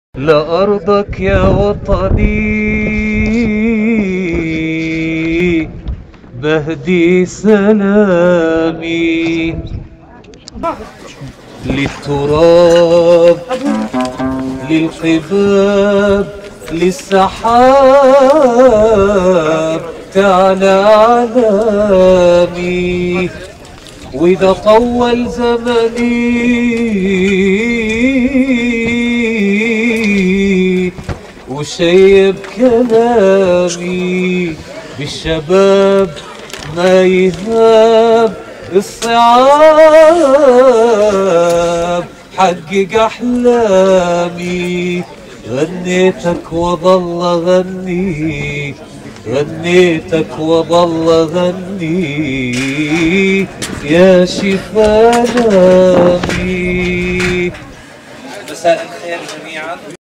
لأرضك يا وطني بهدي سلامي، للتراب للحباب للسحاب تعلى علامي. وإذا طول زمني وشيب كلامي، بالشباب ما يهاب الصعاب حقق أحلامي. غنيتك وظل غني، غنيتك وظل غني يا شفا نامي. مساء الخير جميعا.